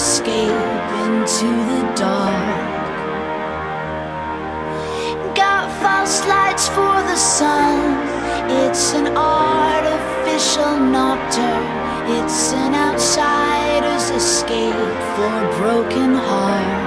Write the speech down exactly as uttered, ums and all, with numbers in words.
escape into the dark. Got false lights for the sun. It's an artificial nocturne. It's an outsider's escape for a broken heart.